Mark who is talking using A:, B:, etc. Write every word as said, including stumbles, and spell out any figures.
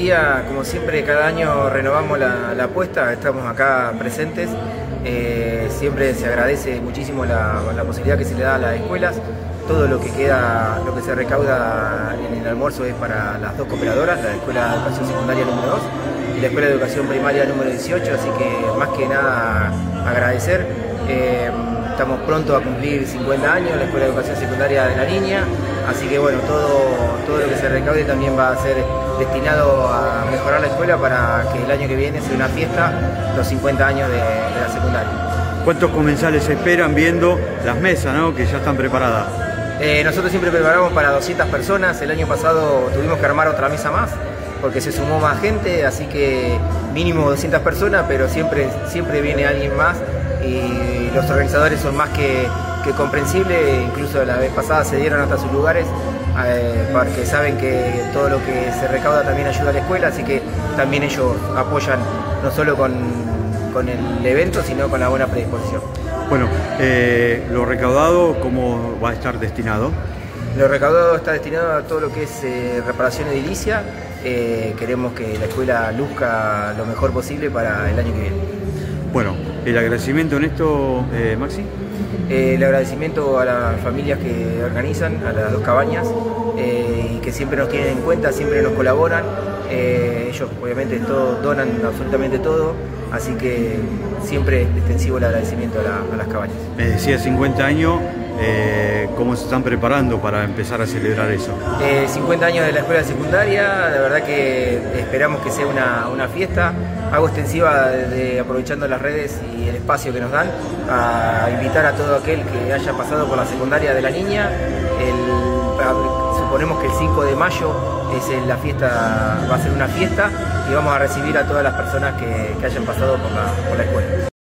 A: día, como siempre, cada año renovamos la, la apuesta, estamos acá presentes. Eh, siempre se agradece muchísimo la, la posibilidad que se le da a las escuelas. Todo lo que queda, lo que se recauda en el almuerzo es para las dos cooperadoras, la Escuela de Educación Secundaria número dos y la Escuela de Educación Primaria número dieciocho, así que más que nada agradecer. Eh, estamos pronto a cumplir cincuenta años, la Escuela de Educación Secundaria de La Niña, así que bueno, todo, todo lo que se recaude también va a ser destinado a mejorar la escuela para que el año que viene sea una fiesta, los cincuenta años de, de la secundaria.
B: ¿Cuántos comensales esperan viendo las mesas, ¿no?, que ya están preparadas?
A: Eh, nosotros siempre preparamos para doscientas personas, el año pasado tuvimos que armar otra mesa más porque se sumó más gente, así que mínimo doscientas personas, pero siempre, siempre viene alguien más y los organizadores son más que, que comprensibles, incluso la vez pasada se dieron hasta sus lugares eh, porque saben que todo lo que se recauda también ayuda a la escuela, así que también ellos apoyan no solo con, con el evento, sino con la buena predisposición.
B: Bueno, eh, lo recaudado, ¿cómo va a estar destinado?
A: Lo recaudado está destinado a todo lo que es eh, reparación edilicia. Eh, queremos que la escuela luzca lo mejor posible para el año que viene.
B: Bueno, el agradecimiento en esto, eh, Maxi.
A: Eh, el agradecimiento a las familias que organizan, a las dos cabañas, eh, y que siempre nos tienen en cuenta, siempre nos colaboran. Eh, ellos obviamente todo, donan absolutamente todo, así que siempre extensivo el agradecimiento a, la, a las cabañas.
B: Me decía cincuenta años, eh, ¿cómo se están preparando para empezar a celebrar eso?
A: Eh, cincuenta años de la escuela secundaria, de verdad que esperamos que sea una, una fiesta. Hago extensiva, de, de, aprovechando las redes y el espacio que nos dan, a invitar a todo aquel que haya pasado por la secundaria de La Niña. El, suponemos que el cinco de mayo es la fiesta, va a ser una fiesta y vamos a recibir a todas las personas que, que hayan pasado por la, por la escuela.